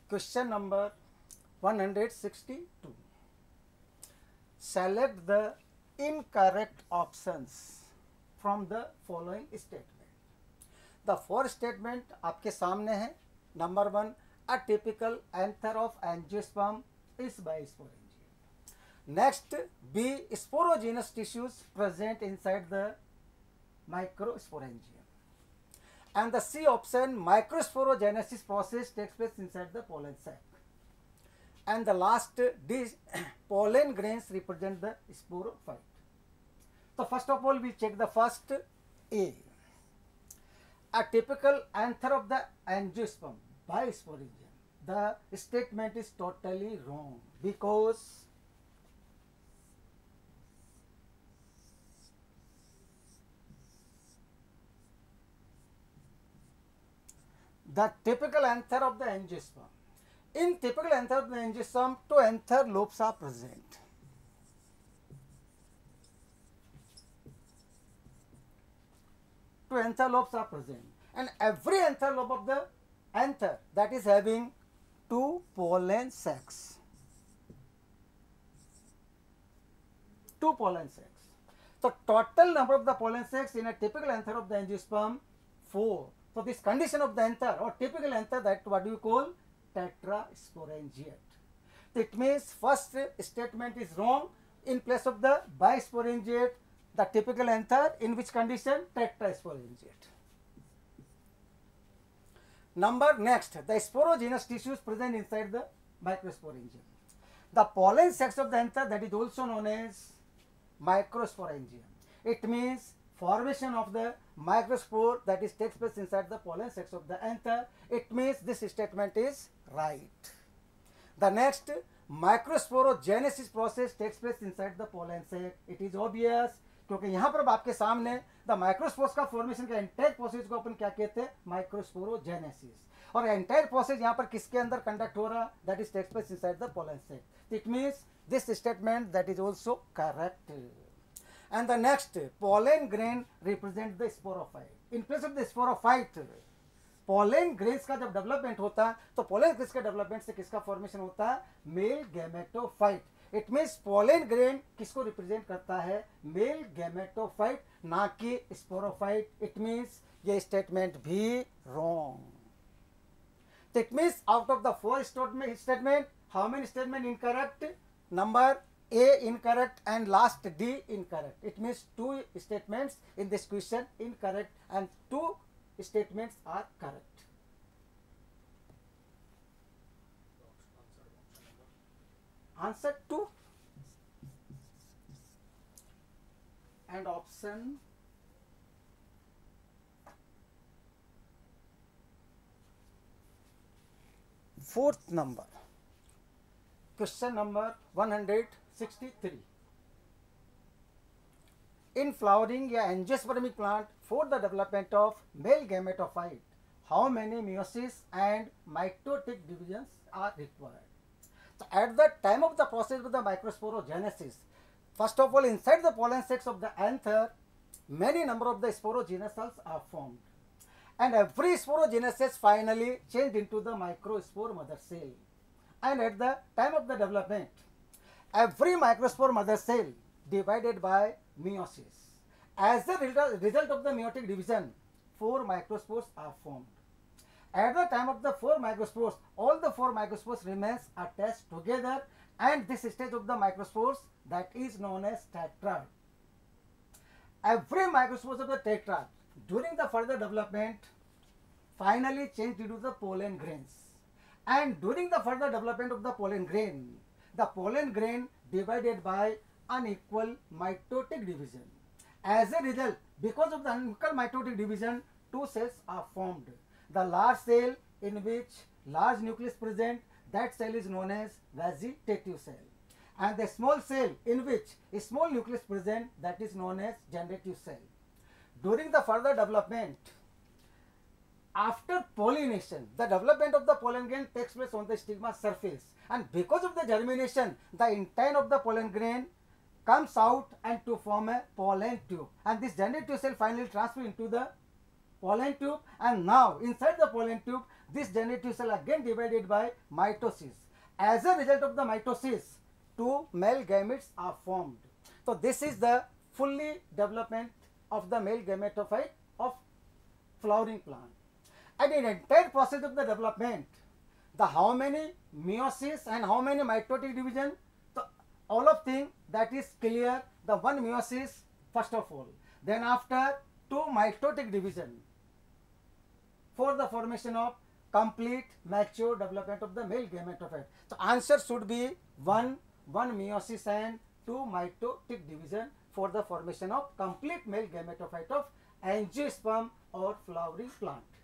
Question number 162. Select the incorrect options from the following statement. The four statement आपके सामने है. Number 1, a typical anther of angiosperm is bisporangiate. Next, B, sporogenous tissues present inside the microsporangium. And the C option, microsporogenesis process takes place inside the pollen sac. And the last D, pollen grains represent the sporophyte. So first of all, we check the first A. A typical anther of the angiosperm bisporangium. The statement is totally wrong because the typical anther of the angiosperm. In typical anther of the angiosperm, two anther lobes are present. Two anther lobes are present, and every anther lobe of the anther that is having two pollen sacs. Two pollen sacs. So total number of the pollen sacs in a typical anther of the angiosperm 4. So this condition of the anther or typical anther, that what do you call tetrasporangiate. It means first statement is wrong. In place of the bisporangiate, the typical anther, in which condition? Tetrasporangiate. Number next, the sporogenous tissues present inside the microsporangium. The pollen sacs of the anther, that is also known as microsporangium. It means formation of the microspore that is takes place inside the pollen sacs of the anther. It means this statement is right. The next, microsporogenesis process takes place inside the pollen sac. It is obvious क्योंकि यहाँ पर आपके सामने the microspores का formation का entire process को अपन क्या कहते हैं? माइक्रोस्पोरोजेनेसिस. और एंटायर प्रोसेस यहाँ पर किसके अंदर कंडक्ट हो रहा? That is takes place inside the pollen sac. It means this statement that is also correct. And the next, pollen grain represent the sporophyte. In place of the sporophyte, pollen grains का जब development होता है तो pollen grains का development से किसका formation होता है? Male gametophyte. It means pollen grain किसको रिप्रेजेंट करता है? मेल गैमेटोफाइट, ना कि स्पोरोफाइट. इट मीन्स ये स्टेटमेंट भी wrong. It means out of the four statement, how many statement incorrect? Number A incorrect and last D incorrect. It means two statements in this question incorrect and two statements are correct. Answer 2 and option fourth number. Question number 163. In flowering a angiospermic plant for the development of male gametophyte, how many meiosis and mitotic divisions are required? So at the time of the process of the microsporogenesis, first of all, inside the pollen sacs of the anther, many number of the sporogenous cells are formed, and every sporogenesis finally changed into the microspore mother cell. And at the time of the development, every microspore mother cell divided by meiosis. As a result of the meiotic division, 4 microspores are formed. At the time of the 4 microspores, all the 4 microspores remains attached together, and this stage of the microspores that is known as tetrad. Every microspores of the tetrad during the further development finally changed into the pollen grains. And during the further development of the pollen grain divided by unequal mitotic division. As a result, because of the unequal mitotic division, 2 cells are formed. The large cell in which large nucleus present, that cell is known as vegetative cell. And the small cell in which a small nucleus present, that is known as generative cell. During the further development, after pollination, the development of the pollen grain takes place on the stigma surface, and because of the germination, the intine of the pollen grain comes out and to form a pollen tube, and this generative cell finally transfers into the pollen tube, and now inside the pollen tube this generative cell again divided by mitosis. As a result of the mitosis, two male gametes are formed. So this is the fully development of the male gametophyte of flowering plant. And in entire process of the development, the how many meiosis and how many mitotic division, so all of thing that is clear. The one meiosis first of all, then after two mitotic division for the formation of complete mature development of the male gametophyte. So answer should be one meiosis and two mitotic division for the formation of complete male gametophyte of angiosperm or flowering plant.